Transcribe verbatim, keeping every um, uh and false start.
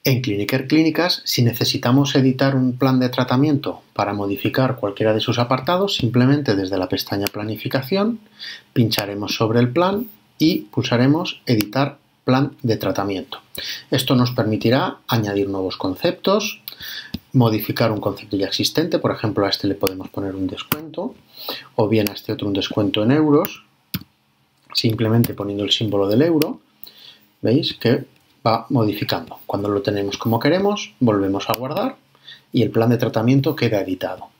En Cliniker Clínicas, si necesitamos editar un plan de tratamiento para modificar cualquiera de sus apartados, simplemente desde la pestaña Planificación, pincharemos sobre el plan y pulsaremos Editar plan de tratamiento. Esto nos permitirá añadir nuevos conceptos, modificar un concepto ya existente, por ejemplo a este le podemos poner un descuento, o bien a este otro un descuento en euros, simplemente poniendo el símbolo del euro. ¿Veis que va modificando? Cuando lo tenemos como queremos, volvemos a guardar y el plan de tratamiento queda editado.